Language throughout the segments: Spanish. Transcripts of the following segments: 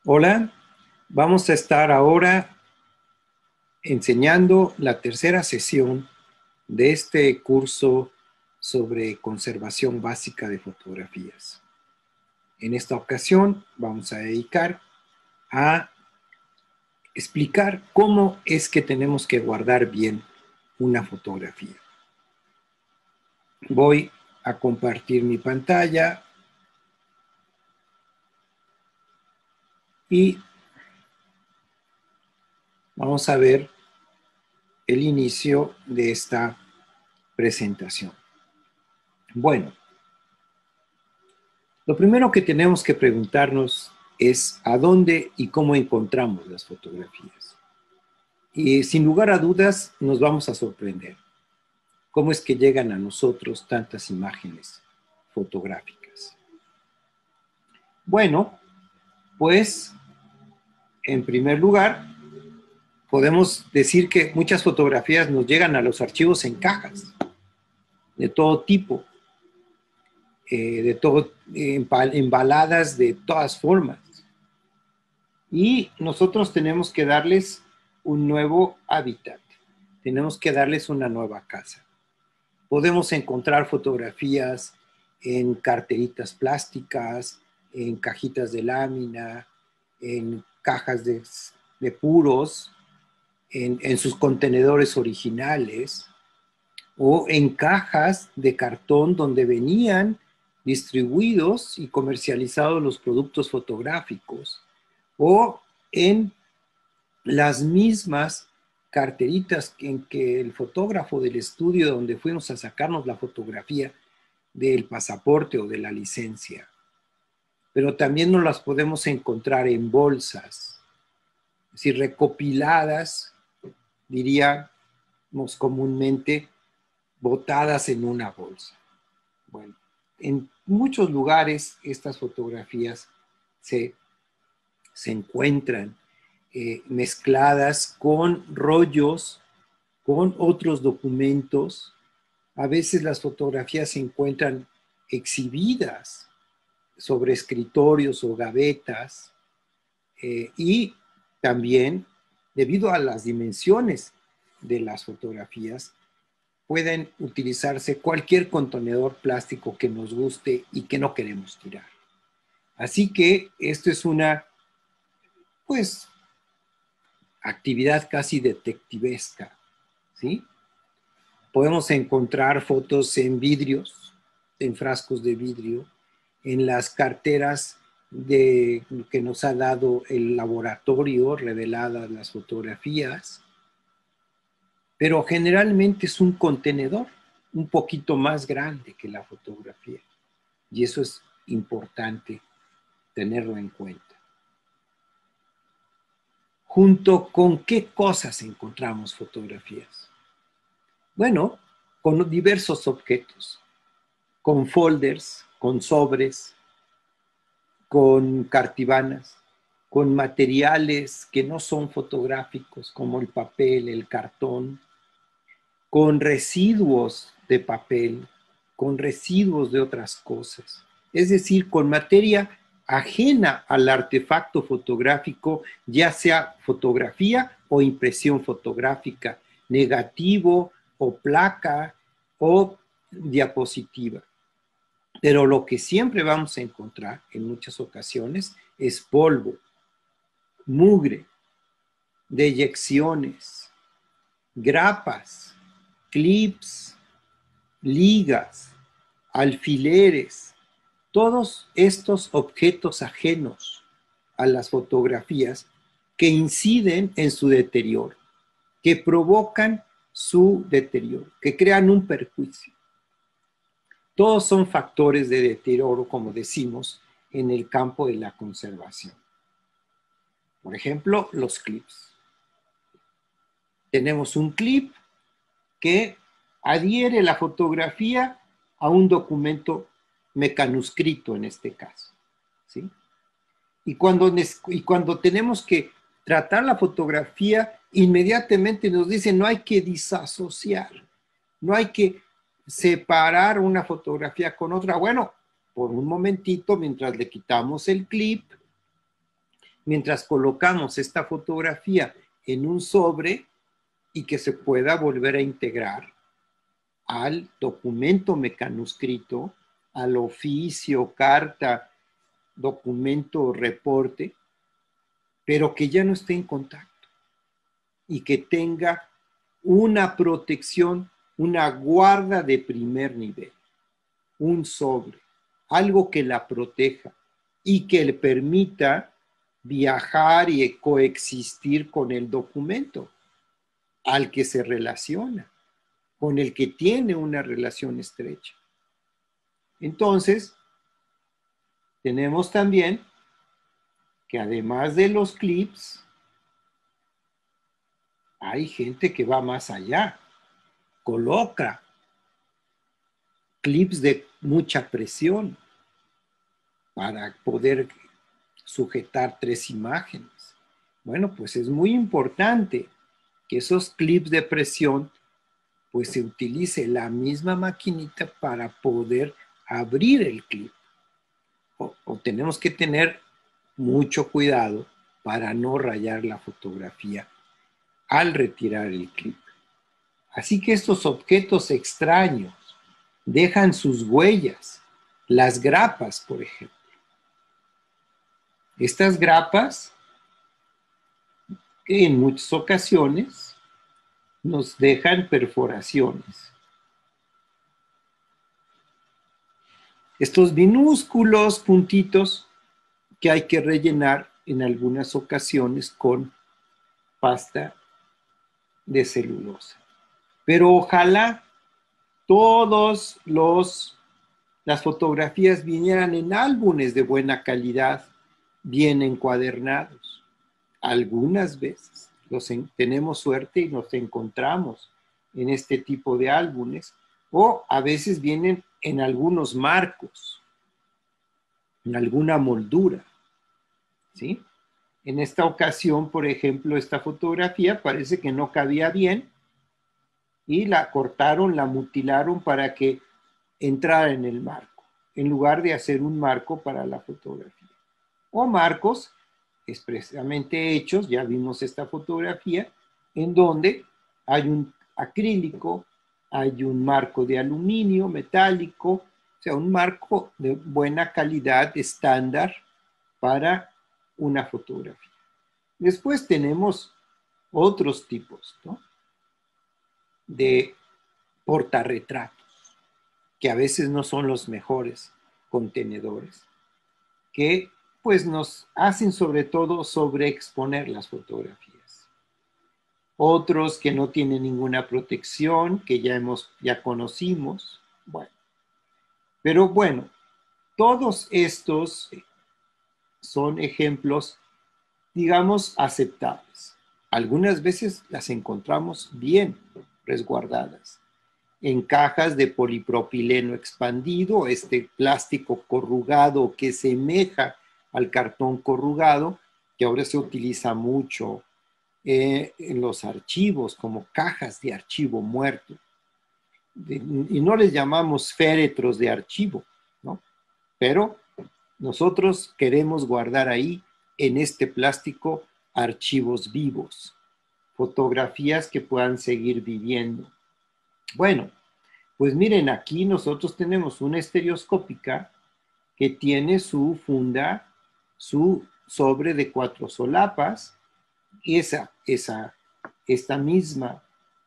Hola, vamos a estar ahora enseñando la tercera sesión de este curso sobre conservación básica de fotografías. En esta ocasión vamos a dedicar a explicar cómo es que tenemos que guardar bien una fotografía. Voy a compartir mi pantalla y vamos a ver el inicio de esta presentación. Bueno, lo primero que tenemos que preguntarnos es a dónde y cómo encontramos las fotografías. Y sin lugar a dudas nos vamos a sorprender. ¿Cómo es que llegan a nosotros tantas imágenes fotográficas? Bueno, pues en primer lugar podemos decir que muchas fotografías nos llegan a los archivos en cajas de todo tipo, embaladas de todas formas. Y nosotros tenemos que darles un nuevo hábitat, tenemos que darles una nueva casa. Podemos encontrar fotografías en carteritas plásticas, en cajitas de lámina, en cajas de puros, en sus contenedores originales o en cajas de cartón donde venían distribuidos y comercializados los productos fotográficos, o en las mismas carteritas en que el fotógrafo del estudio donde fuimos a sacarnos la fotografía del pasaporte o de la licencia. Pero también nos las podemos encontrar en bolsas, es decir, recopiladas, diríamos comúnmente, botadas en una bolsa. Bueno, en muchos lugares estas fotografías se encuentran mezcladas con rollos, con otros documentos. A veces las fotografías se encuentran exhibidas sobre escritorios o gavetas y también, debido a las dimensiones de las fotografías, pueden utilizarse cualquier contenedor plástico que nos guste y que no queremos tirar. Así que esto es una, pues, actividad casi detectivesca, ¿sí? Podemos encontrar fotos en vidrios, en frascos de vidrio, en las carteras que nos ha dado el laboratorio, reveladas las fotografías, pero generalmente es un contenedor un poquito más grande que la fotografía. Y eso es importante tenerlo en cuenta. ¿Junto con qué cosas encontramos fotografías? Bueno, con diversos objetos, con folders, con sobres, con cartibanas, con materiales que no son fotográficos, como el papel, el cartón, con residuos de papel, con residuos de otras cosas. Es decir, con materia ajena al artefacto fotográfico, ya sea fotografía o impresión fotográfica, negativo o placa o diapositiva. Pero lo que siempre vamos a encontrar en muchas ocasiones es polvo, mugre, deyecciones, grapas, clips, ligas, alfileres, todos estos objetos ajenos a las fotografías que inciden en su deterioro, que provocan su deterioro, que crean un perjuicio. Todos son factores de deterioro, como decimos, en el campo de la conservación. Por ejemplo, los clips. Tenemos un clip que adhiere la fotografía a un documento mecanuscrito en este caso, ¿sí? Y cuando tenemos que tratar la fotografía, inmediatamente nos dicen no hay que disasociar, no hay que separar una fotografía con otra. Bueno, por un momentito, mientras le quitamos el clip, mientras colocamos esta fotografía en un sobre y que se pueda volver a integrar al documento mecanuscrito, al oficio, carta, documento, reporte, pero que ya no esté en contacto y que tenga una protección, una guarda de primer nivel, un sobre, algo que la proteja y que le permita viajar y coexistir con el documento al que se relaciona, con el que tiene una relación estrecha. Entonces, tenemos también que además de los clips, hay gente que va más allá, coloca clips de mucha presión para poder sujetar 3 imágenes. Bueno, pues es muy importante que esos clips de presión pues se utilice la misma maquinita para poder abrir el clip. O tenemos que tener mucho cuidado para no rayar la fotografía al retirar el clip. Así que estos objetos extraños dejan sus huellas, las grapas, por ejemplo. Estas grapas, que en muchas ocasiones nos dejan perforaciones. Estos minúsculos puntitos que hay que rellenar en algunas ocasiones con pasta de celulosa. Pero ojalá todas las fotografías vinieran en álbumes de buena calidad, bien encuadernados. Algunas veces tenemos suerte y nos encontramos en este tipo de álbumes, o a veces vienen en algunos marcos, en alguna moldura, ¿sí? En esta ocasión, por ejemplo, esta fotografía parece que no cabía bien y la cortaron, la mutilaron para que entrara en el marco, en lugar de hacer un marco para la fotografía. O marcos expresamente hechos, ya vimos esta fotografía, en donde hay un acrílico, hay un marco de aluminio metálico, o sea, un marco de buena calidad estándar para una fotografía. Después tenemos otros tipos, ¿no?, de portarretratos, que a veces no son los mejores contenedores, que pues nos hacen sobre todo sobreexponer las fotografías. Otros que no tienen ninguna protección, que ya conocimos. Bueno, pero bueno, todos estos son ejemplos, digamos, aceptables. Algunas veces las encontramos bien resguardadas en cajas de polipropileno expandido, este plástico corrugado que semeja al cartón corrugado, que ahora se utiliza mucho en los archivos, como cajas de archivo muerto. Y no les llamamos féretros de archivo, ¿no? Pero nosotros queremos guardar ahí, en este plástico, archivos vivos, fotografías que puedan seguir viviendo. Bueno, pues miren, aquí nosotros tenemos una estereoscópica que tiene su funda, su sobre de 4 solapas, y esta misma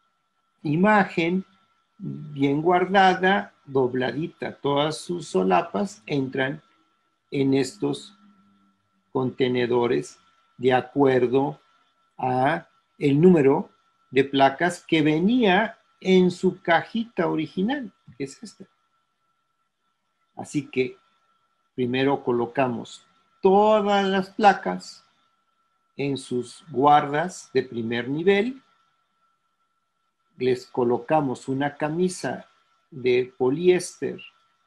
imagen bien guardada, dobladita, todas sus solapas entran en estos contenedores de acuerdo a el número de placas que venía en su cajita original, que es esta. Así que primero colocamos todas las placas en sus guardas de primer nivel, les colocamos una camisa de poliéster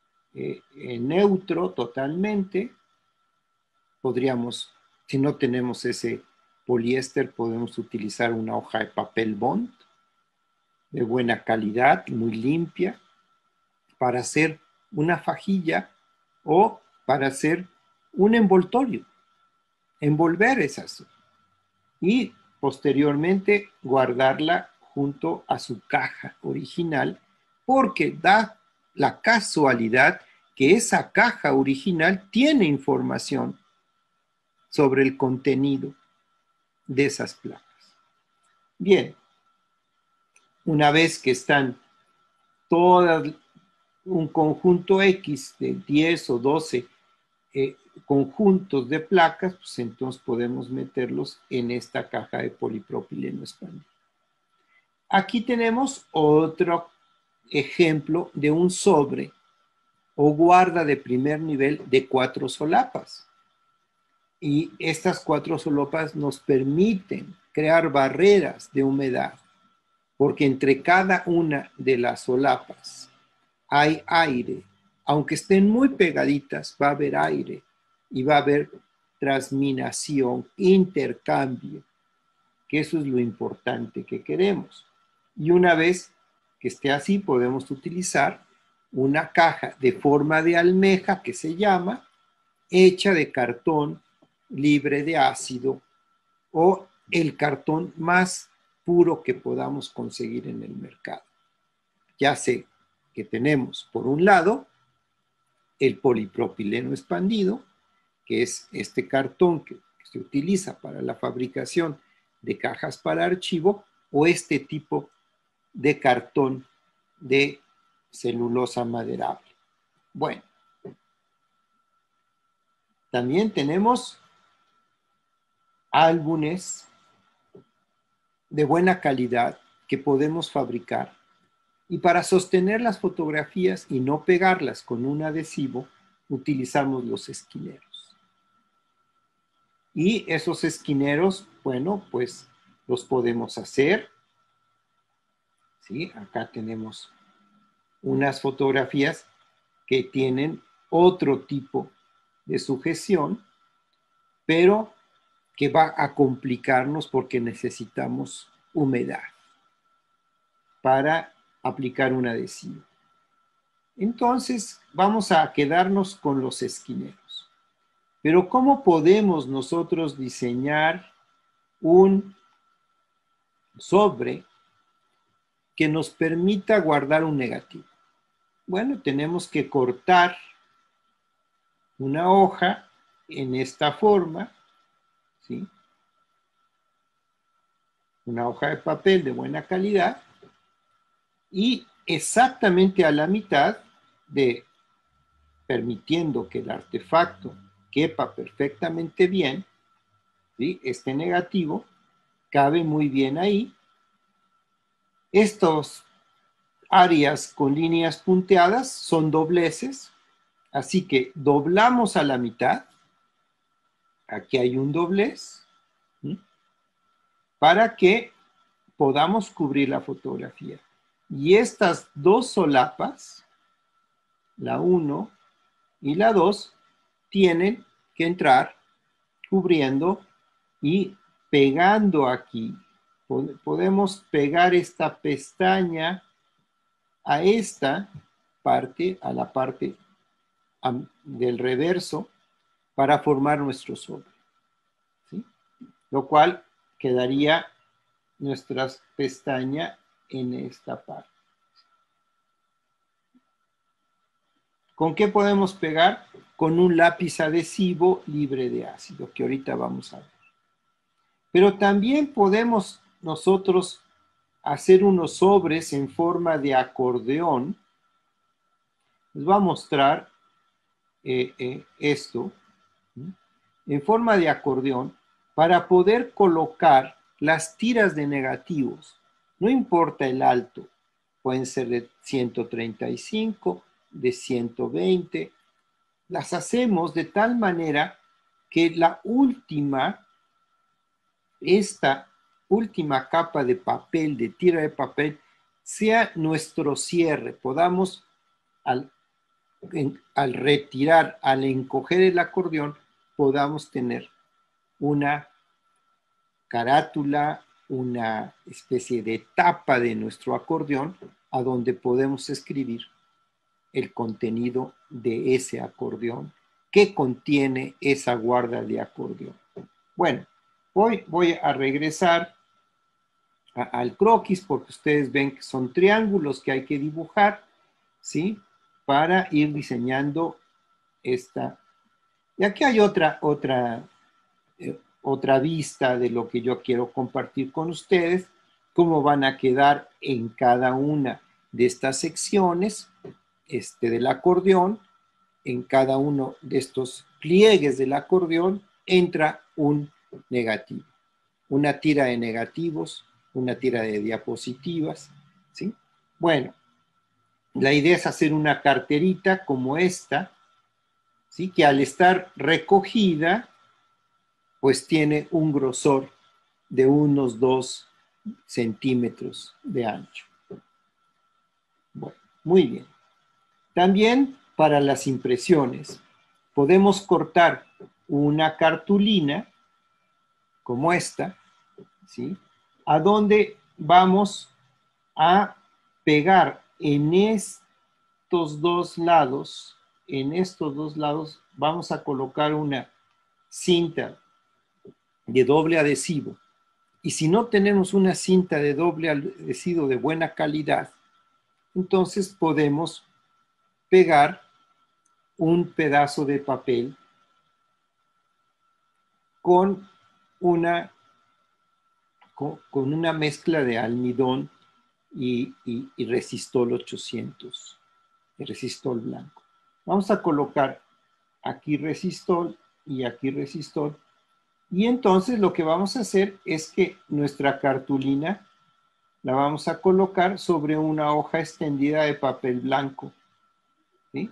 neutro totalmente. Podríamos, si no tenemos ese poliéster, podemos utilizar una hoja de papel bond de buena calidad, muy limpia, para hacer una fajilla o para hacer un envoltorio. envolver esa sopa y posteriormente guardarla junto a su caja original, porque da la casualidad que esa caja original tiene información sobre el contenido de esas placas. Bien, una vez que están todas un conjunto X de 10 o 12 conjuntos de placas, pues entonces podemos meterlos en esta caja de polipropileno expandido. Aquí tenemos otro ejemplo de un sobre o guarda de primer nivel de 4 solapas. Y estas 4 solapas nos permiten crear barreras de humedad, porque entre cada una de las solapas hay aire. Aunque estén muy pegaditas, va a haber aire y va a haber transminación, intercambio, que eso es lo importante que queremos. Y una vez que esté así, podemos utilizar una caja de forma de almeja que se llama, hecha de cartón libre de ácido o el cartón más puro que podamos conseguir en el mercado. Ya sé que tenemos, por un lado, el polipropileno expandido, que es este cartón que se utiliza para la fabricación de cajas para archivo, o este tipo de cartón de celulosa maderable. Bueno, también tenemos álbumes de buena calidad que podemos fabricar, y para sostener las fotografías y no pegarlas con un adhesivo, utilizamos los esquineros. Y esos esquineros, bueno, pues los podemos hacer. ¿Sí? Acá tenemos unas fotografías que tienen otro tipo de sujeción, pero que va a complicarnos porque necesitamos humedad para aplicar un adhesivo. Entonces, vamos a quedarnos con los esquineros. Pero ¿cómo podemos nosotros diseñar un sobre que nos permita guardar un negativo? Bueno, tenemos que cortar una hoja en esta forma, ¿sí? Una hoja de papel de buena calidad, y exactamente a la mitad, permitiendo que el artefacto quepa perfectamente bien, ¿sí? Este negativo cabe muy bien ahí. Estos áreas con líneas punteadas son dobleces, así que doblamos a la mitad. Aquí hay un doblez, ¿sí? Para que podamos cubrir la fotografía. Y estas dos solapas, la 1 y la 2, tienen que entrar cubriendo y pegando aquí. Podemos pegar esta pestaña a esta parte, a la parte del reverso, para formar nuestro sobre, ¿sí? Lo cual quedaría nuestra pestaña en esta parte. ¿Con qué podemos pegar? Con un lápiz adhesivo libre de ácido, que ahorita vamos a ver. Pero también podemos nosotros hacer unos sobres en forma de acordeón. Les voy a mostrar esto, ¿sí? En forma de acordeón, para poder colocar las tiras de negativos. No importa el alto, pueden ser de 135, de 120. Las hacemos de tal manera que esta última capa de papel, de tira de papel, sea nuestro cierre. Podamos, al retirar, al encoger el acordeón, podamos tener una carátula, una especie de tapa de nuestro acordeón, a donde podemos escribir el contenido de ese acordeón que contiene esa guarda de acordeón. Bueno, voy a regresar al croquis porque ustedes ven que son triángulos que hay que dibujar, ¿sí? Para ir diseñando esta. Y aquí hay otra vista de lo que yo quiero compartir con ustedes, cómo van a quedar en cada una de estas secciones del acordeón. En cada uno de estos pliegues del acordeón entra un negativo, una tira de negativos, una tira de diapositivas, ¿sí? Bueno, la idea es hacer una carterita como esta, ¿sí? Que al estar recogida, pues tiene un grosor de unos 2 centímetros de ancho. Bueno, muy bien. También para las impresiones, podemos cortar una cartulina como esta, ¿sí? A donde vamos a pegar en estos dos lados, vamos a colocar una cinta de doble adhesivo. Y si no tenemos una cinta de doble adhesivo de buena calidad, entonces podemos pegar un pedazo de papel con una mezcla de almidón y resistol 800, el resistol blanco. Vamos a colocar aquí resistol y aquí resistol. Y entonces lo que vamos a hacer es que nuestra cartulina la vamos a colocar sobre una hoja extendida de papel blanco, ¿sí?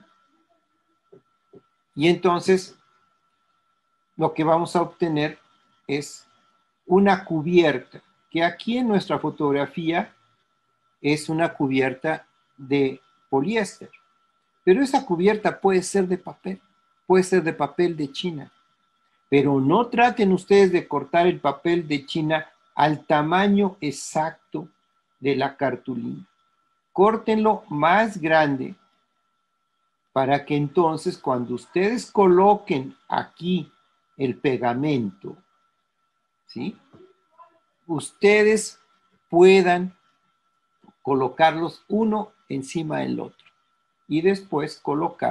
Y entonces lo que vamos a obtener es una cubierta, que aquí en nuestra fotografía es una cubierta de poliéster. Pero esa cubierta puede ser de papel de China. Pero no traten ustedes de cortar el papel de China al tamaño exacto de la cartulina. Córtenlo más grande para que entonces cuando ustedes coloquen aquí el pegamento, ¿sí? Ustedes puedan colocarlos uno encima del otro y después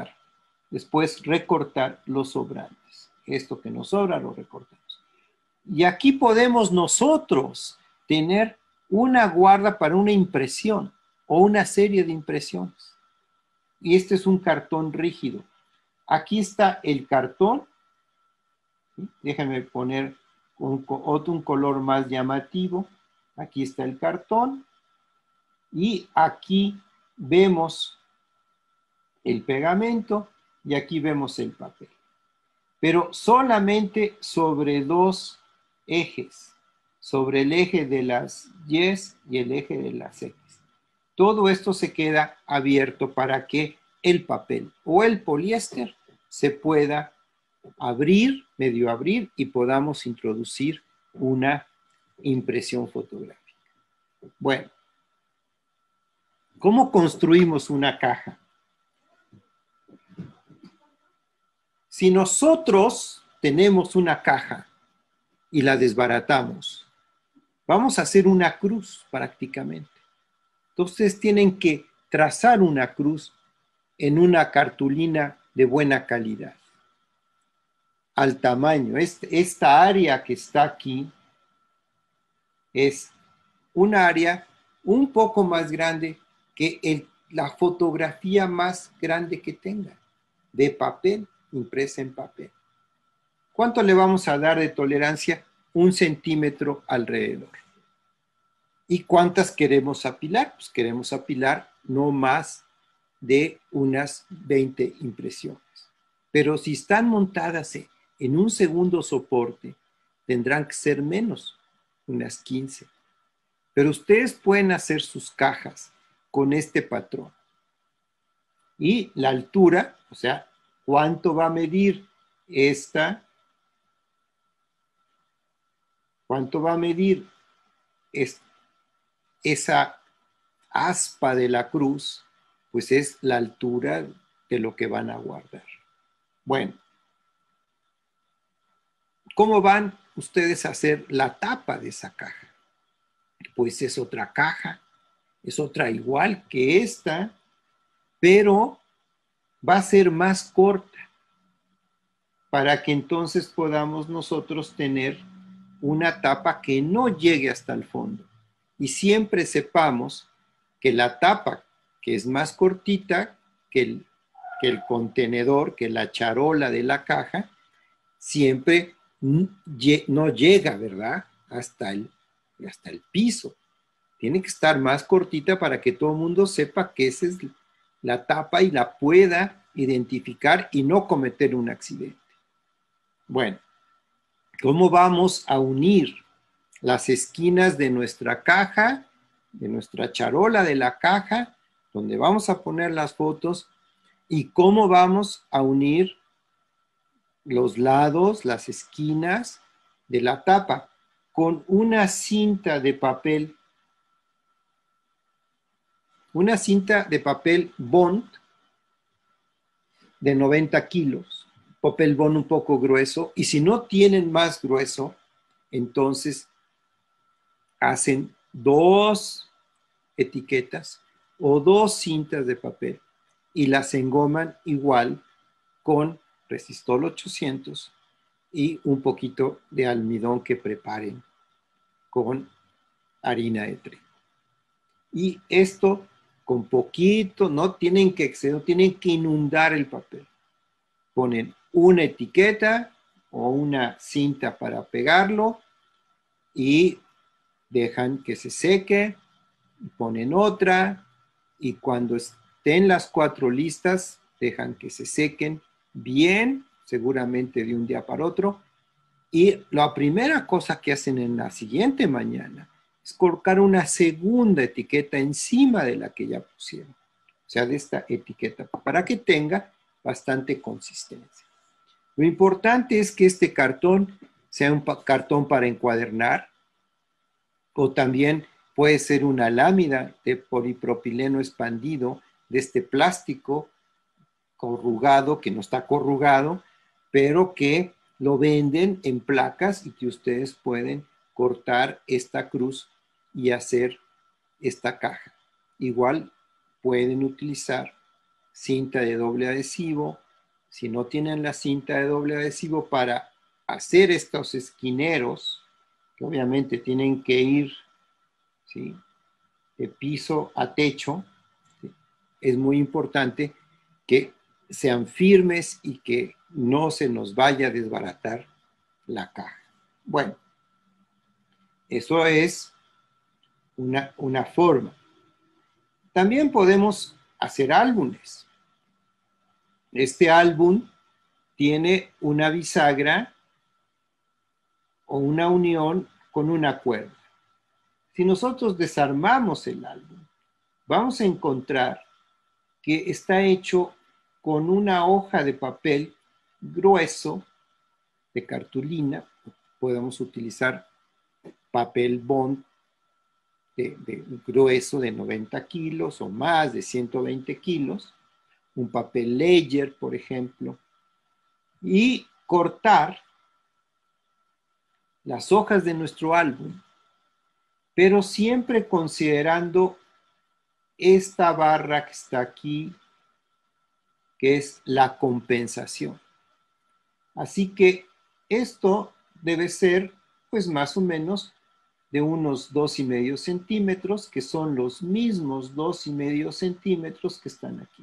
recortar los sobrantes. Esto que nos sobra lo recortamos. Y aquí podemos nosotros tener una guarda para una impresión o una serie de impresiones. Y este es un cartón rígido. Aquí está el cartón. ¿Sí? Déjenme poner un color más llamativo. Aquí está el cartón. Y aquí vemos el pegamento y aquí vemos el papel. Pero solamente sobre dos ejes, sobre el eje de las Y y el eje de las X. Todo esto se queda abierto para que el papel o el poliéster se pueda abrir, medio abrir, y podamos introducir una impresión fotográfica. Bueno, ¿cómo construimos una caja? Si nosotros tenemos una caja y la desbaratamos, vamos a hacer una cruz prácticamente. Entonces tienen que trazar una cruz en una cartulina de buena calidad, al tamaño. Esta área que está aquí es un área un poco más grande que la fotografía más grande que tenga, de papel, impresa en papel. ¿Cuánto le vamos a dar de tolerancia? 1 centímetro alrededor. ¿Y cuántas queremos apilar? Pues queremos apilar no más de unas 20 impresiones. Pero si están montadas en un segundo soporte, tendrán que ser menos, unas 15. Pero ustedes pueden hacer sus cajas con este patrón. Y la altura, o sea, ¿cuánto va a medir esta? ¿Cuánto va a medir esa aspa de la cruz? Pues es la altura de lo que van a guardar. Bueno, ¿cómo van ustedes hacer la tapa de esa caja? Pues es otra caja, es otra igual que esta, pero va a ser más corta para que entonces podamos nosotros tener una tapa que no llegue hasta el fondo. Y siempre sepamos que la tapa, que es más cortita que el contenedor, que la charola de la caja, siempre no llega, ¿verdad? Hasta el piso. Tiene que estar más cortita para que todo el mundo sepa que esa es la tapa y la pueda identificar y no cometer un accidente. Bueno, ¿cómo vamos a unir las esquinas de nuestra caja, de nuestra charola de la caja, donde vamos a poner las fotos, y cómo vamos a unir los lados, las esquinas de la tapa con una cinta de papel? Una cinta de papel bond de 90 kilos, papel bond un poco grueso, y si no tienen más grueso, entonces hacen 2 etiquetas o 2 cintas de papel y las engoman igual con Resistol 800 y un poquito de almidón que preparen con harina de trigo. Y esto con poquito, no tienen que exceder, no tienen que inundar el papel. Ponen una etiqueta o una cinta para pegarlo y dejan que se seque, ponen otra y cuando estén las 4 listas, dejan que se sequen bien, seguramente de un día para otro. Y la primera cosa que hacen en la siguiente mañana es colocar una segunda etiqueta encima de la que ya pusieron. O sea, de esta etiqueta, para que tenga bastante consistencia. Lo importante es que este cartón sea un cartón para encuadernar o también puede ser una lámina de polipropileno expandido de este plástico corrugado, que no está corrugado, pero que lo venden en placas y que ustedes pueden cortar esta cruz y hacer esta caja. Igual pueden utilizar cinta de doble adhesivo. Si no tienen la cinta de doble adhesivo para hacer estos esquineros, que obviamente tienen que ir, ¿sí?, de piso a techo, ¿sí?, es muy importante que sean firmes y que no se nos vaya a desbaratar la caja. Bueno, eso es una forma. También podemos hacer álbumes. Este álbum tiene una bisagra o una unión con una cuerda. Si nosotros desarmamos el álbum, vamos a encontrar que está hecho con una hoja de papel grueso de cartulina. Podemos utilizar papel bond de grueso de 90 kilos o más de 120 kilos, un papel Ledger, por ejemplo, y cortar las hojas de nuestro álbum, pero siempre considerando esta barra que está aquí, que es la compensación. Así que esto debe ser, pues, más o menos de unos 2,5 centímetros, que son los mismos 2,5 centímetros que están aquí.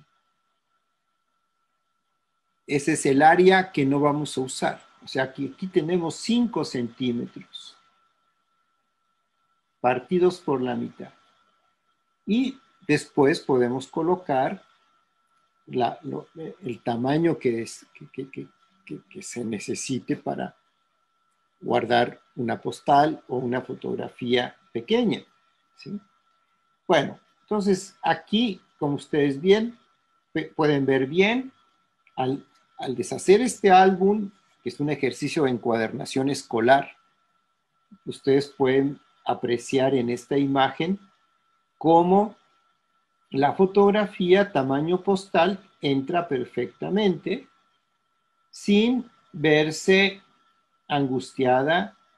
Ese es el área que no vamos a usar. O sea, aquí tenemos 5 centímetros partidos por la mitad. Y después podemos colocar el tamaño que se necesite para guardar una postal o una fotografía pequeña, ¿sí? Bueno, entonces aquí, como ustedes pueden ver bien, al deshacer este álbum, que es un ejercicio de encuadernación escolar, ustedes pueden apreciar en esta imagen cómo la fotografía tamaño postal entra perfectamente sin verse angustiada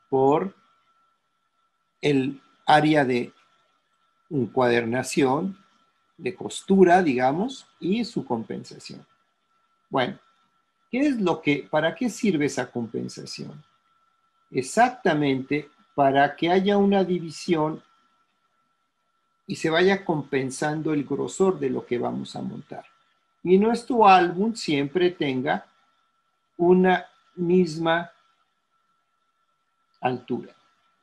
por el área de encuadernación, de costura, digamos, y su compensación. Bueno, ¿para qué sirve esa compensación? Exactamente para que haya una división y se vaya compensando el grosor de lo que vamos a montar. Y nuestro álbum siempre tenga una misma altura.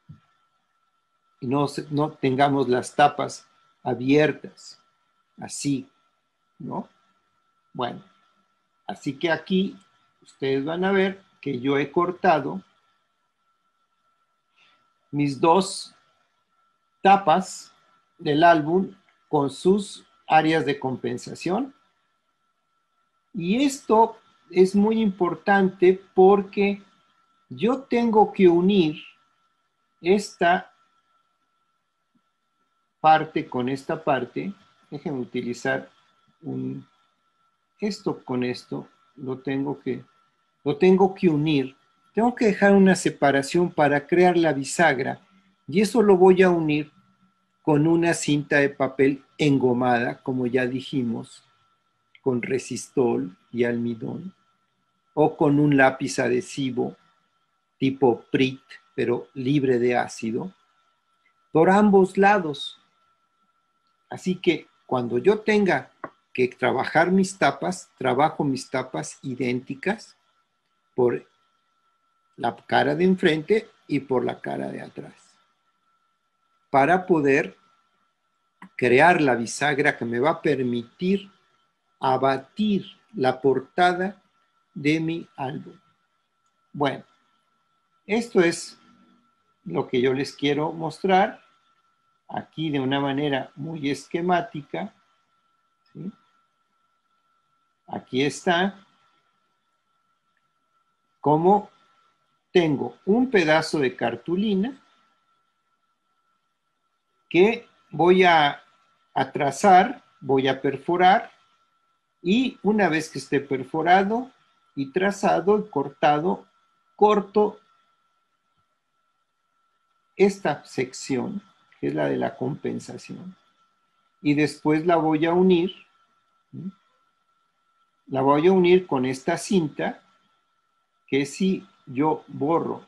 Y no tengamos las tapas abiertas, así, ¿no? Bueno, así que aquí ustedes van a ver que yo he cortado mis dos tapas del álbum con sus áreas de compensación. Y esto es muy importante porque yo tengo que unir esta parte con esta parte. Déjenme utilizar esto con esto. Lo tengo que unir. Tengo que dejar una separación para crear la bisagra. Y eso lo voy a unir con una cinta de papel engomada, como ya dijimos, con resistol y almidón, o con un lápiz adhesivo tipo Prit, pero libre de ácido, por ambos lados. Así que cuando yo tenga que trabajar mis tapas, trabajo mis tapas idénticas por la cara de enfrente y por la cara de atrás, para poder crear la bisagra que me va a permitir abatir la portada de mi álbum. Bueno, esto es lo que yo les quiero mostrar aquí de una manera muy esquemática, ¿sí? Aquí está cómo tengo un pedazo de cartulina que voy a trazar, voy a perforar, y una vez que esté perforado y trazado y cortado, corto esta sección, que es la de la compensación, y después la voy a unir, ¿sí? La voy a unir con esta cinta, que si yo borro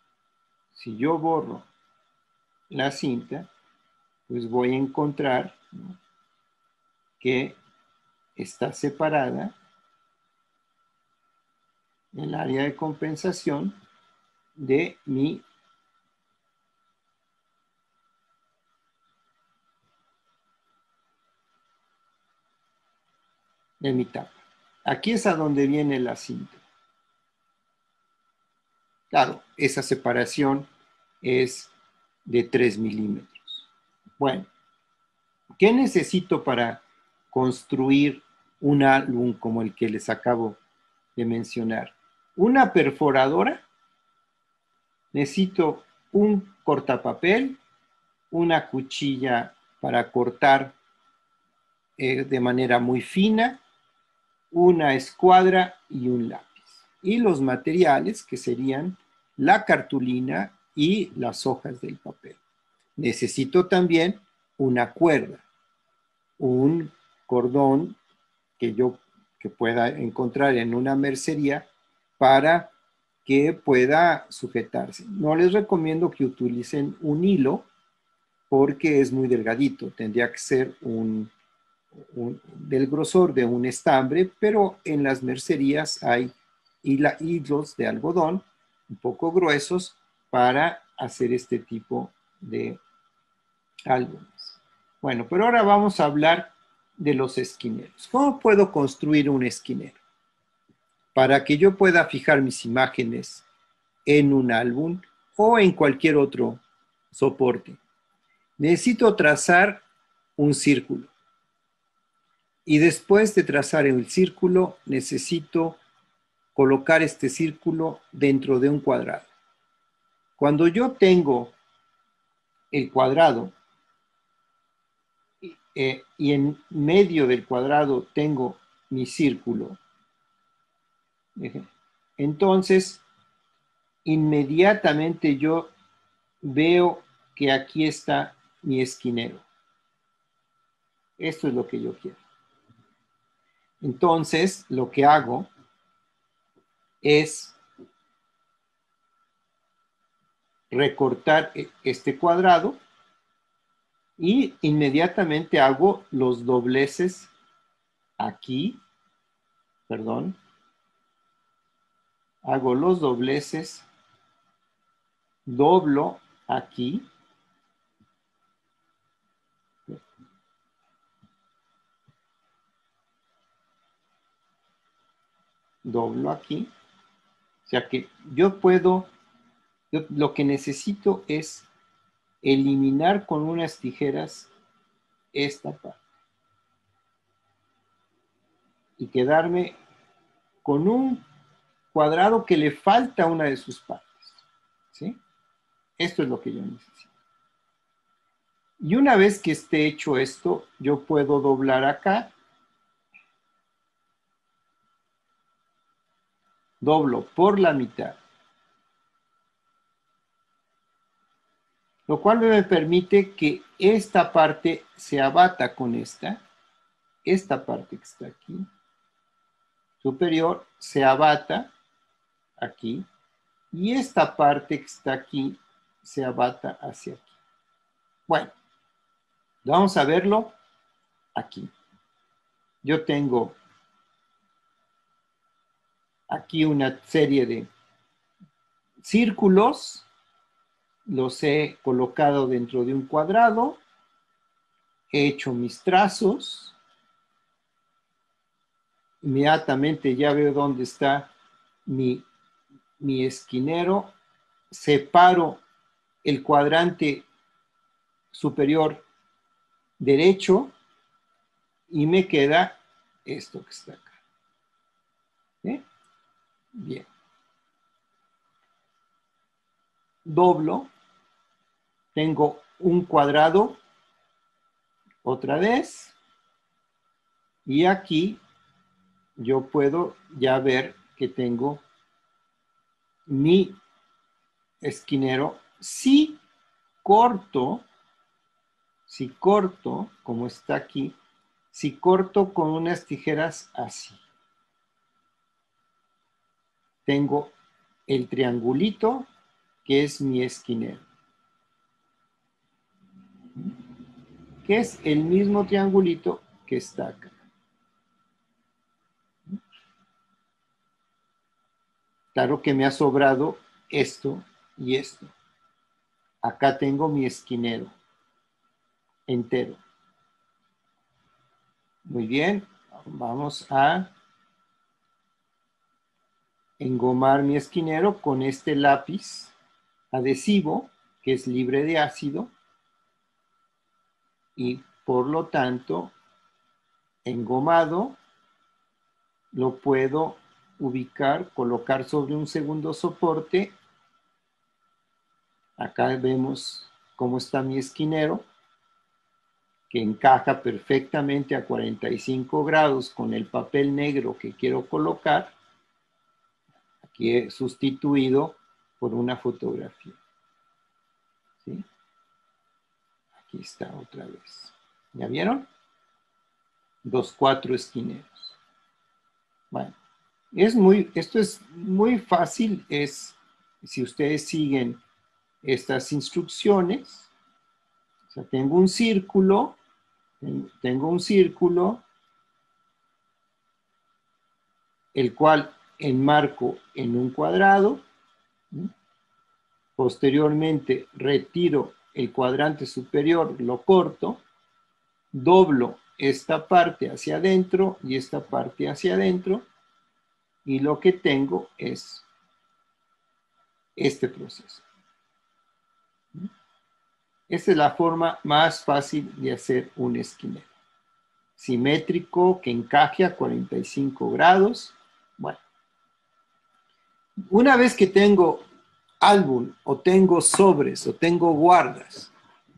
la cinta, pues voy a encontrar, ¿no?, que está separada el área de compensación de mi tapa. Aquí es a donde viene la cinta. Claro, esa separación es de 3 milímetros. Bueno, ¿qué necesito para construir un álbum como el que les acabo de mencionar? Una perforadora, necesito un cortapapel, una cuchilla para cortar de manera muy fina, una escuadra y un lápiz. Y los materiales, que serían la cartulina y las hojas del papel. Necesito también una cuerda, un cordón que pueda encontrar en una mercería para que pueda sujetarse. No les recomiendo que utilicen un hilo porque es muy delgadito. Tendría que ser del grosor de un estambre, pero en las mercerías hay hilos de algodón un poco gruesos para hacer este tipo de álbumes. Bueno, pero ahora vamos a hablar de los esquineros. ¿Cómo puedo construir un esquinero? Para que yo pueda fijar mis imágenes en un álbum o en cualquier otro soporte, necesito trazar un círculo. Y después de trazar el círculo, necesito colocar este círculo dentro de un cuadrado. Cuando yo tengo el cuadrado y en medio del cuadrado tengo mi círculo, entonces inmediatamente yo veo que aquí está mi esquinero. Esto es lo que yo quiero. Entonces, lo que hago es recortar este cuadrado y inmediatamente hago los dobleces aquí, perdón, hago los dobleces, doblo aquí, doblo aquí, o sea que yo puedo, lo que necesito es eliminar con unas tijeras esta parte y quedarme con un cuadrado que le falta una de sus partes, ¿sí? Esto es lo que yo necesito. Y una vez que esté hecho esto, yo puedo doblar acá, doblo por la mitad, lo cual me permite que esta parte se abata con esta parte que está aquí, superior, se abata aquí, y esta parte que está aquí se abata hacia aquí. Bueno, vamos a verlo aquí. Yo tengo aquí una serie de círculos, los he colocado dentro de un cuadrado, he hecho mis trazos, inmediatamente ya veo dónde está mi esquinero, separo el cuadrante superior derecho y me queda esto que está acá. ¿Sí? Bien. Doblo, tengo un cuadrado otra vez y aquí yo puedo ya ver que tengo mi esquinero. Si corto, como está aquí, si corto con unas tijeras así, tengo el triangulito que es mi esquinero, que es el mismo triangulito que está acá. Claro que me ha sobrado esto y esto. Acá tengo mi esquinero entero. Muy bien, vamos a engomar mi esquinero con este lápiz adhesivo que es libre de ácido y por lo tanto engomado lo puedo ubicar, colocar sobre un segundo soporte. Acá vemos cómo está mi esquinero, que encaja perfectamente a 45 grados con el papel negro que quiero colocar. Aquí he sustituido por una fotografía. ¿Sí? Aquí está otra vez. ¿Ya vieron? Los 4 esquineros. Bueno, esto es muy fácil, si ustedes siguen estas instrucciones. O sea, tengo un círculo, el cual enmarco en un cuadrado. Posteriormente retiro el cuadrante superior, lo corto, doblo esta parte hacia adentro y esta parte hacia adentro, y lo que tengo es este proceso. Esta es la forma más fácil de hacer un esquinero. Simétrico, que encaje a 45 grados. Bueno, una vez que tengo álbum, o tengo sobres, o tengo guardas,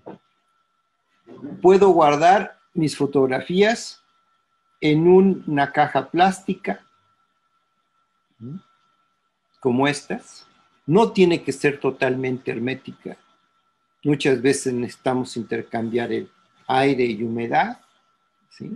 puedo guardar mis fotografías en una caja plástica, como estas. No tiene que ser totalmente hermética, Muchas veces necesitamos intercambiar el aire y humedad, ¿sí?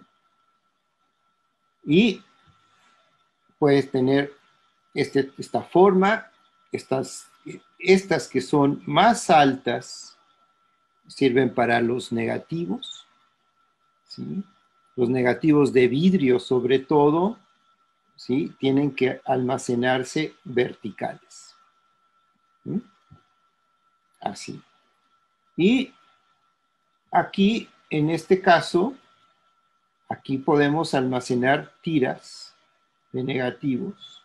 Y puedes tener esta forma, estas que son más altas sirven para los negativos, ¿sí? Los negativos de vidrio sobre todo, ¿sí? Tienen que almacenarse verticales, ¿sí? Así. Y aquí, en este caso, aquí podemos almacenar tiras de negativos.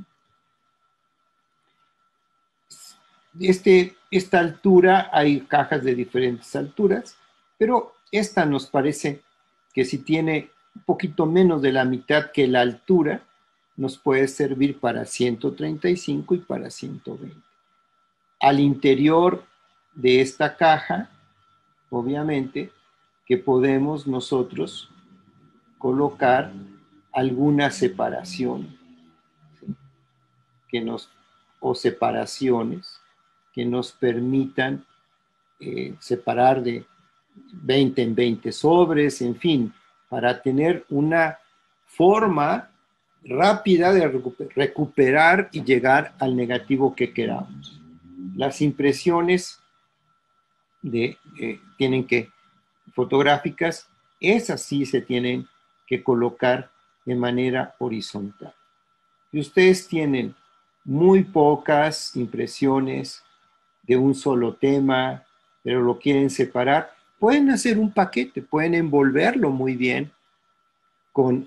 Esta altura, hay cajas de diferentes alturas, pero esta nos parece que si tiene un poquito menos de la mitad que la altura, nos puede servir para 135 y para 120. Al interior de esta caja, obviamente, que podemos nosotros colocar alguna separación, ¿sí? O separaciones que nos permitan separar de 20 en 20 sobres, en fin, para tener una forma rápida de recuperar y llegar al negativo que queramos. Las impresiones tienen que, fotográficas, esas sí se tienen que colocar de manera horizontal. Si ustedes tienen muy pocas impresiones de un solo tema, pero lo quieren separar, pueden hacer un paquete, pueden envolverlo muy bien con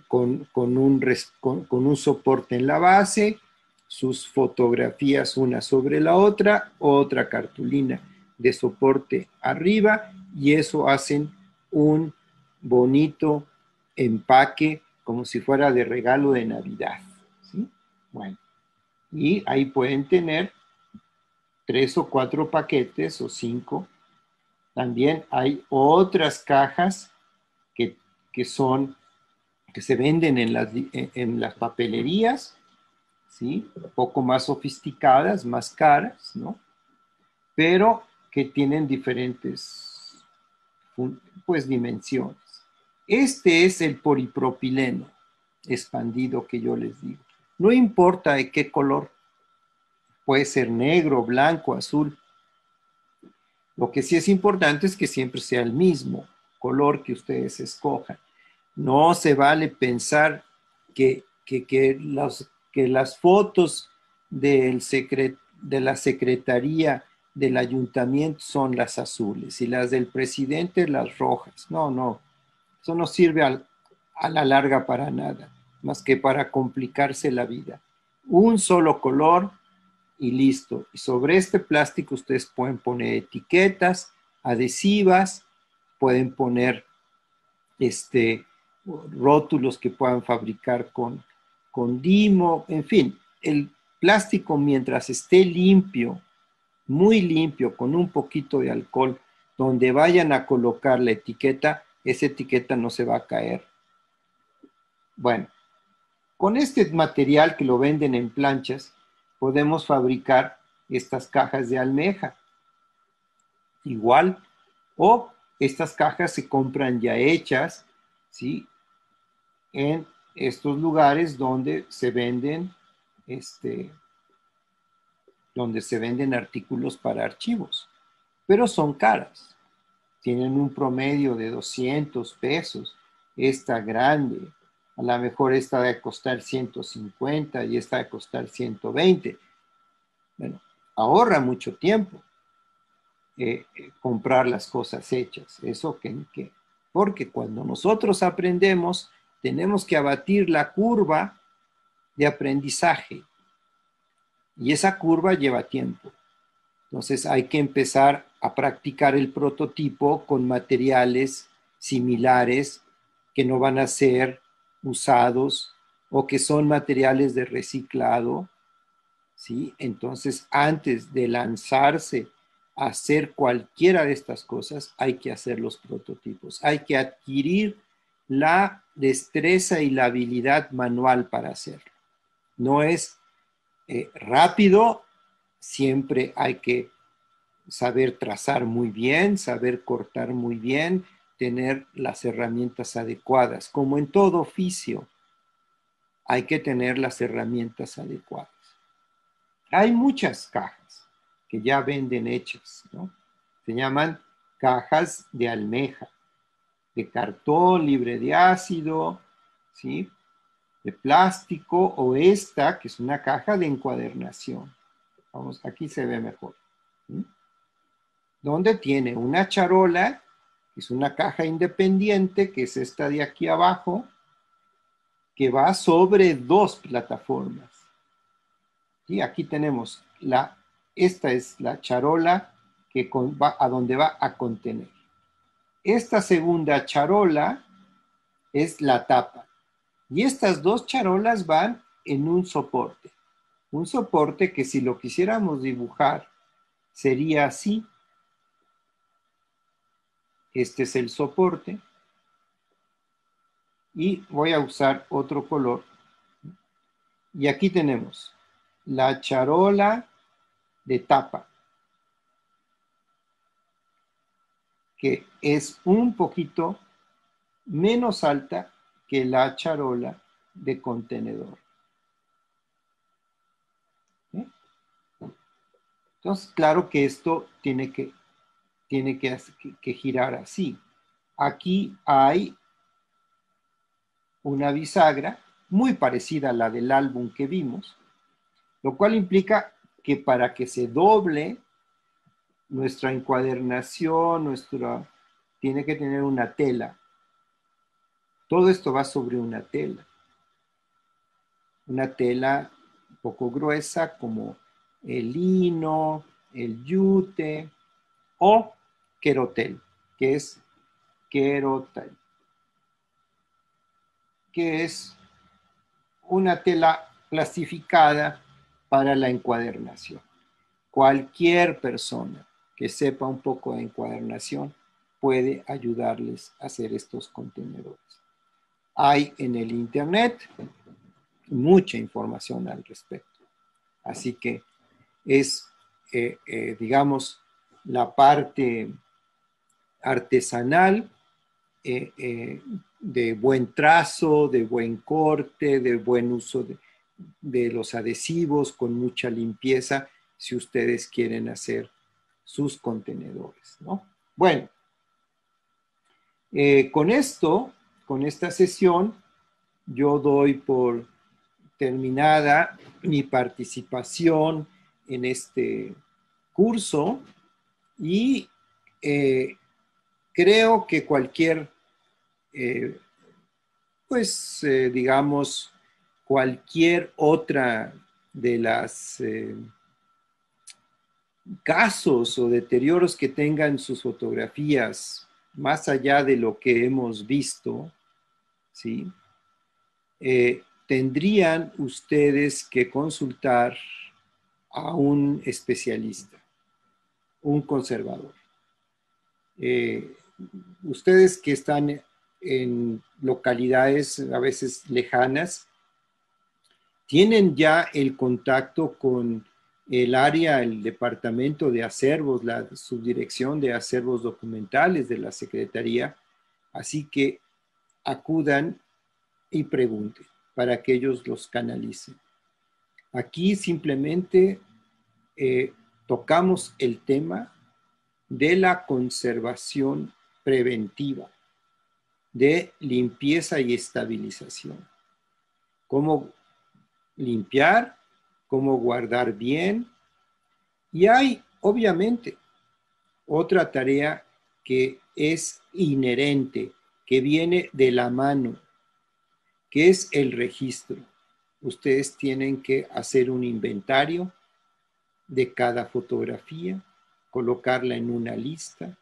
un soporte en la base, sus fotografías una sobre la otra cartulina de soporte arriba, y eso hacen un bonito empaque como si fuera de regalo de Navidad, ¿sí? Bueno, y ahí pueden tener 3 o 4 paquetes o 5. También hay otras cajas que, que se venden en las papelerías, ¿sí? Un poco más sofisticadas, más caras, ¿no? Pero que tienen diferentes, pues, dimensiones. Este es el polipropileno expandido que yo les digo. No importa de qué color, puede ser negro, blanco, azul. Lo que sí es importante es que siempre sea el mismo color que ustedes escojan. No se vale pensar que las fotos de la secretaría del ayuntamiento son las azules y las del presidente las rojas. No, no. Eso no sirve a la larga para nada, más que para complicarse la vida. Un solo color y listo. Y sobre este plástico ustedes pueden poner etiquetas, adhesivas, pueden poner rótulos que puedan fabricar con Dimo, en fin, el plástico mientras esté limpio, muy limpio, con un poquito de alcohol, donde vayan a colocar la etiqueta, esa etiqueta no se va a caer. Bueno, con este material que lo venden en planchas, podemos fabricar estas cajas de almeja. Igual, o estas cajas se compran ya hechas, ¿sí? En estos lugares donde se venden, artículos para archivos, pero son caras. Tienen un promedio de 200 pesos. Esta grande, a lo mejor esta de costar 150 y esta de costar 120. Bueno, ahorra mucho tiempo comprar las cosas hechas. Eso que, porque cuando nosotros aprendemos, tenemos que abatir la curva de aprendizaje. Y esa curva lleva tiempo. Entonces hay que empezar a practicar el prototipo con materiales similares que no van a ser usados o que son materiales de reciclado, ¿sí? Entonces, antes de lanzarse a hacer cualquiera de estas cosas, hay que hacer los prototipos. Hay que adquirir la destreza y la habilidad manual para hacerlo. No es rápido, siempre hay que saber trazar muy bien, saber cortar muy bien, tener las herramientas adecuadas. Como en todo oficio, hay que tener las herramientas adecuadas. Hay muchas cajas que ya venden hechas, ¿no? Se llaman cajas de almeja, de cartón libre de ácido, ¿sí? De plástico, o esta, que es una caja de encuadernación. Vamos, aquí se ve mejor. ¿Sí? Donde tiene una charola, que es una caja independiente, que es esta de aquí abajo, que va sobre dos plataformas. ¿Sí? Aquí tenemos esta es la charola que va a donde va a contener. Esta segunda charola es la tapa. Y estas dos charolas van en un soporte. Un soporte que si lo quisiéramos dibujar sería así. Este es el soporte. Y voy a usar otro color. Y aquí tenemos la charola de tapa, que es un poquito menos alta que la charola de contenedor. ¿Sí? Entonces, claro que esto tiene que girar así. Aquí hay una bisagra muy parecida a la del álbum que vimos, lo cual implica que para que se doble nuestra encuadernación, tiene que tener una tela. Todo esto va sobre una tela un poco gruesa como el lino, el yute o querotel, que es querotel, que es una tela plastificada para la encuadernación. Cualquier persona que sepa un poco de encuadernación puede ayudarles a hacer estos contenedores. Hay en el internet mucha información al respecto. Así que es, digamos, la parte artesanal de buen trazo, de buen corte, de buen uso de los adhesivos, con mucha limpieza, si ustedes quieren hacer sus contenedores, ¿no? Bueno, con esta sesión, yo doy por terminada mi participación en este curso y creo que cualquier, digamos, cualquier otra de las casos o deterioros que tengan sus fotografías, más allá de lo que hemos visto, ¿sí? Tendrían ustedes que consultar a un especialista, un conservador. Ustedes que están en localidades a veces lejanas, tienen ya el contacto con el área, el departamento de acervos, la subdirección de acervos documentales de la Secretaría, así que acudan y pregunten para que ellos los canalicen. Aquí simplemente tocamos el tema de la conservación preventiva, de limpieza y estabilización. Cómo limpiar, cómo guardar bien. Y hay, obviamente, otra tarea que es inherente, que viene de la mano, que es el registro. Ustedes tienen que hacer un inventario de cada fotografía, colocarla en una lista,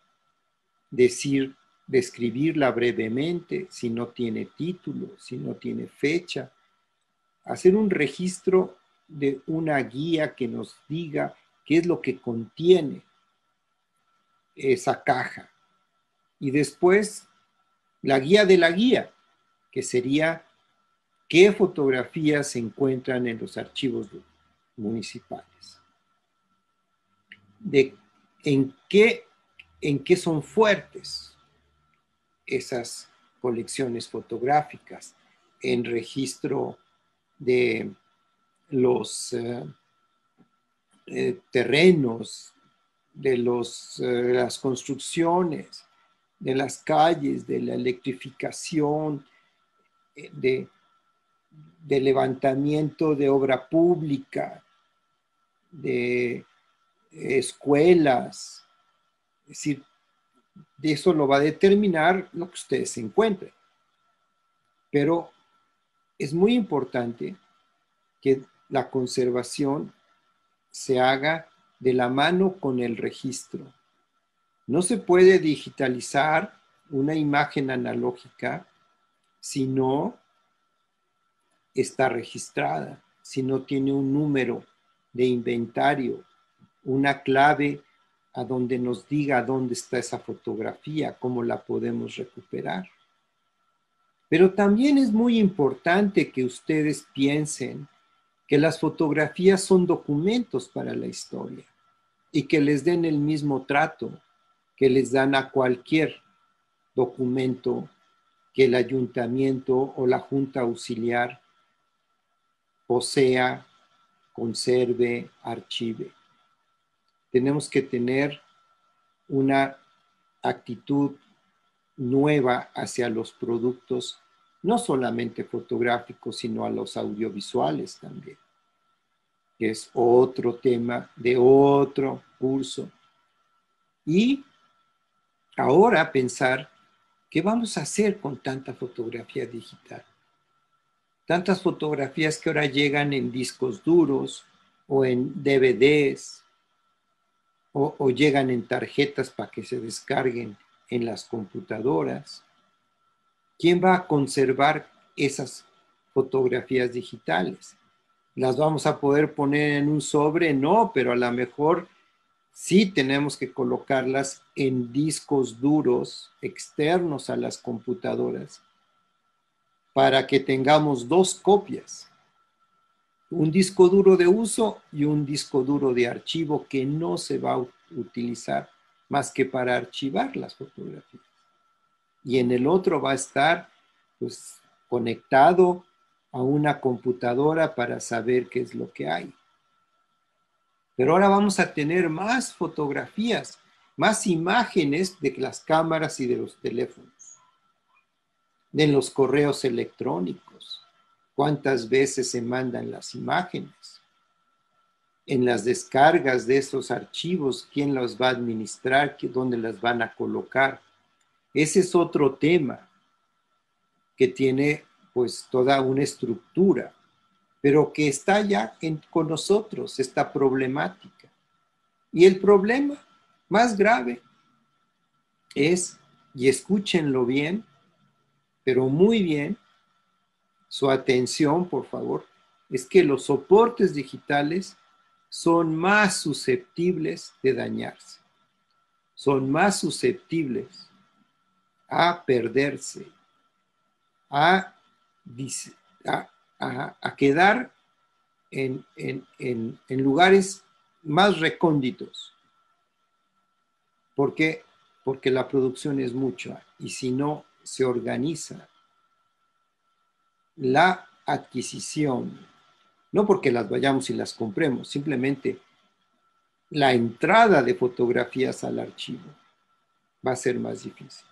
describirla brevemente, si no tiene título, si no tiene fecha, hacer un registro de una guía que nos diga qué es lo que contiene esa caja. Y después, la guía de la guía, que sería qué fotografías se encuentran en los archivos municipales. ¿En qué son fuertes esas colecciones fotográficas? En registro de los terrenos, de las construcciones, de las calles, de la electrificación, de levantamiento de obra pública, de escuelas. Es decir, de eso lo va a determinar lo que ustedes encuentren. Pero es muy importante que la conservación se haga de la mano con el registro. No se puede digitalizar una imagen analógica si no está registrada, si no tiene un número de inventario, una clave a donde nos diga dónde está esa fotografía, cómo la podemos recuperar. Pero también es muy importante que ustedes piensen que las fotografías son documentos para la historia y que les den el mismo trato que les dan a cualquier documento que el ayuntamiento o la junta auxiliar posea, conserve, archive. Tenemos que tener una actitud nueva hacia los productos, no solamente fotográficos, sino a los audiovisuales también, que es otro tema de otro curso. Y ahora pensar, ¿qué vamos a hacer con tanta fotografía digital? Tantas fotografías que ahora llegan en discos duros o en DVDs o llegan en tarjetas para que se descarguen en las computadoras. ¿Quién va a conservar esas fotografías digitales? ¿Las vamos a poder poner en un sobre? No, pero a lo mejor sí tenemos que colocarlas en discos duros externos a las computadoras para que tengamos dos copias. Un disco duro de uso y un disco duro de archivo que no se va a utilizar más que para archivar las fotografías. Y en el otro va a estar pues, conectado a una computadora para saber qué es lo que hay. Pero ahora vamos a tener más fotografías, más imágenes de las cámaras y de los teléfonos, de los correos electrónicos. ¿Cuántas veces se mandan las imágenes? En las descargas de esos archivos, ¿quién los va a administrar? ¿Dónde las van a colocar? Ese es otro tema que tiene pues toda una estructura, pero que está ya con nosotros, esta problemática. Y el problema más grave es, y escúchenlo bien, pero muy bien, su atención, por favor, es que los soportes digitales son más susceptibles de dañarse, son más susceptibles a perderse, a quedar en lugares más recónditos. ¿Por qué? Porque la producción es mucha y si no se organiza la adquisición, no porque las vayamos y las compremos, simplemente la entrada de fotografías al archivo va a ser más difícil.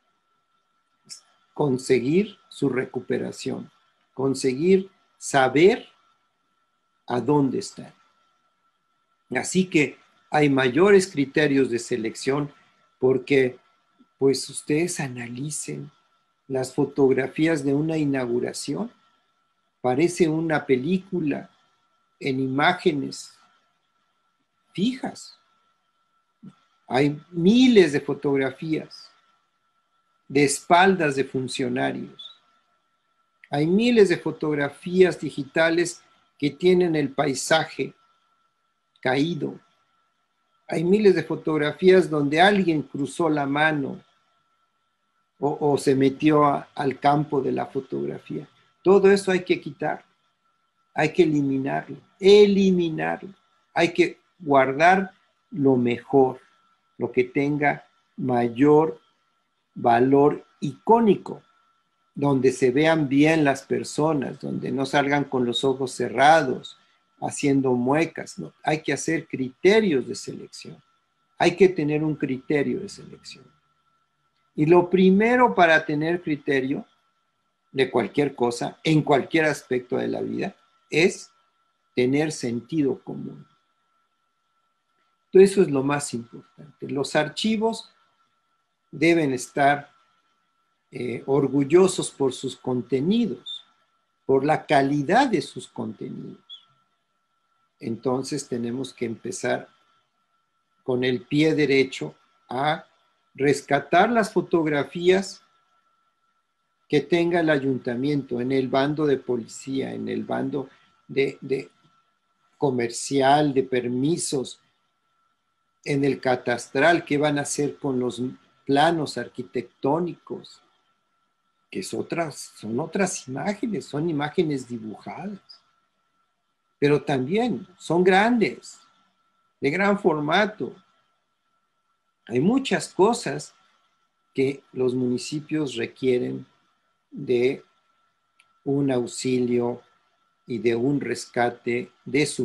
Conseguir su recuperación, conseguir saber a dónde están. Así que hay mayores criterios de selección porque pues ustedes analicen las fotografías de una inauguración. Parece una película en imágenes fijas. Hay miles de fotografías de espaldas de funcionarios. Hay miles de fotografías digitales que tienen el paisaje caído. Hay miles de fotografías donde alguien cruzó la mano o se metió al campo de la fotografía. Todo eso hay que quitar, hay que eliminarlo. Hay que guardar lo mejor. lo que tenga mayor valor icónico, donde se vean bien las personas, donde no salgan con los ojos cerrados, haciendo muecas. No, hay que hacer criterios de selección. Hay que tener un criterio de selección. Y lo primero para tener criterio de cualquier cosa, en cualquier aspecto de la vida, es tener sentido común. Entonces, eso es lo más importante. Los archivos deben estar orgullosos por sus contenidos, por la calidad de sus contenidos. Entonces tenemos que empezar con el pie derecho a rescatar las fotografías que tenga el ayuntamiento en el bando de policía, en el bando de comercial, de permisos, en el catastral, qué van a hacer con los planos arquitectónicos, que son otras imágenes, son imágenes dibujadas, pero también son grandes, de gran formato. Hay muchas cosas que los municipios requieren de un auxilio y de un rescate de su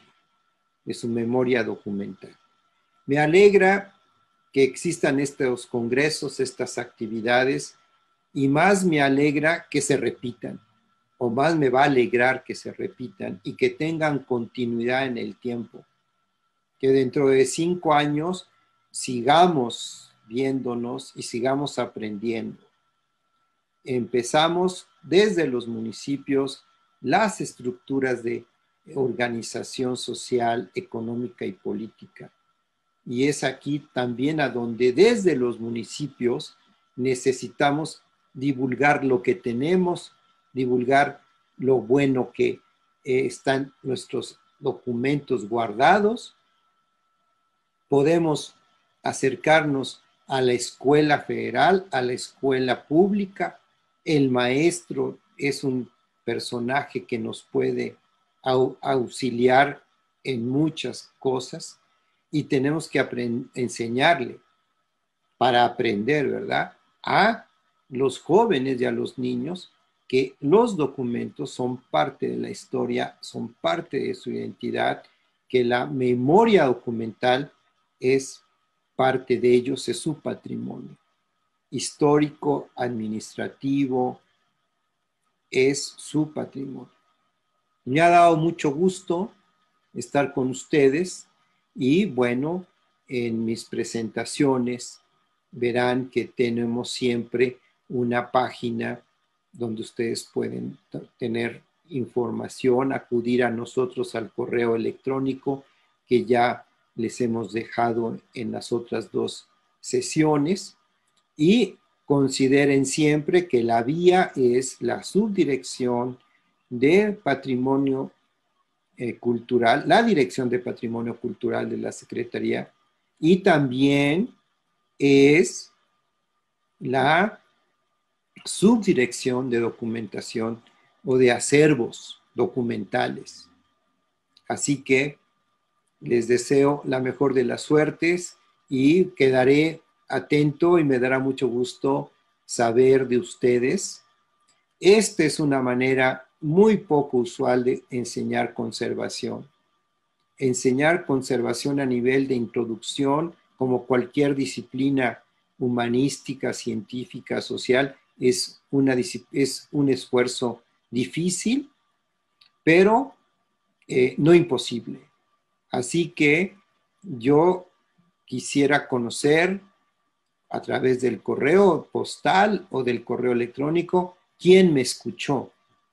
memoria documental. Me alegra que existan estos congresos, estas actividades, y más me alegra que se repitan, o más me va a alegrar que se repitan y que tengan continuidad en el tiempo. Que dentro de 5 años sigamos viéndonos y sigamos aprendiendo. Empezamos desde los municipios las estructuras de organización social, económica y política. Y es aquí también a donde desde los municipios necesitamos divulgar lo que tenemos, divulgar lo bueno que están nuestros documentos guardados. Podemos acercarnos a la escuela federal, a la escuela pública. El maestro es un personaje que nos puede auxiliar en muchas cosas y tenemos que enseñarle para aprender, ¿verdad? A los jóvenes y a los niños que los documentos son parte de la historia, son parte de su identidad, que la memoria documental es parte de ellos, es su patrimonio histórico, administrativo, es su patrimonio. Me ha dado mucho gusto estar con ustedes y bueno, en mis presentaciones verán que tenemos siempre una página donde ustedes pueden tener información, acudir a nosotros al correo electrónico que ya les hemos dejado en las otras 2 sesiones y consideren siempre que la vía es la subdirección de patrimonio cultural, la Dirección de Patrimonio Cultural de la Secretaría, y también es la Subdirección de Documentación o de Acervos Documentales. Así que les deseo la mejor de las suertes y quedaré atento y me dará mucho gusto saber de ustedes. Esta es una manera muy poco usual de enseñar conservación. Enseñar conservación a nivel de introducción, como cualquier disciplina humanística, científica, social, es un esfuerzo difícil, pero no imposible. Así que yo quisiera conocer a través del correo postal o del correo electrónico quién me escuchó,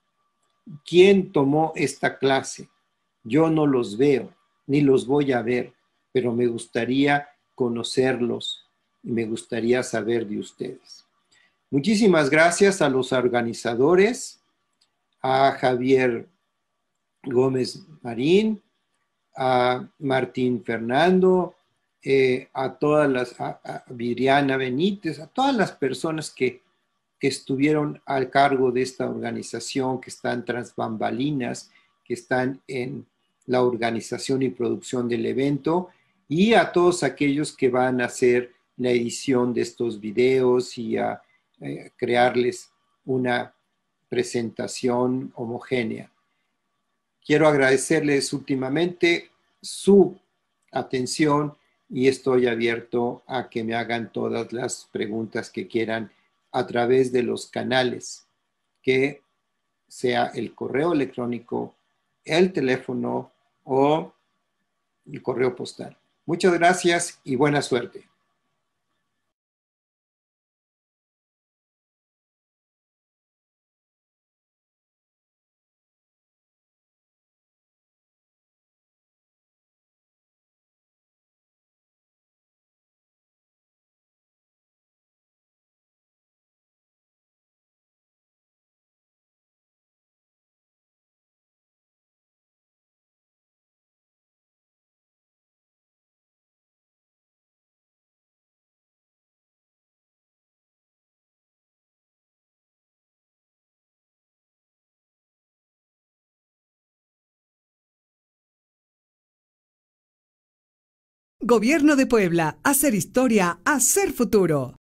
quién tomó esta clase. Yo no los veo, ni los voy a ver, pero me gustaría conocerlos y me gustaría saber de ustedes. Muchísimas gracias a los organizadores, a Javier Gómez Marín, a Martín Fernando, a Viriana Benítez, a todas las personas que estuvieron al cargo de esta organización, que están tras bambalinas, que están en la organización y producción del evento, y a todos aquellos que van a hacer la edición de estos videos y a crearles una presentación homogénea. Quiero agradecerles últimamente su atención y estoy abierto a que me hagan todas las preguntas que quieran a través de los canales, que sea el correo electrónico, el teléfono o el correo postal. Muchas gracias y buena suerte. Gobierno de Puebla. Hacer historia, hacer futuro.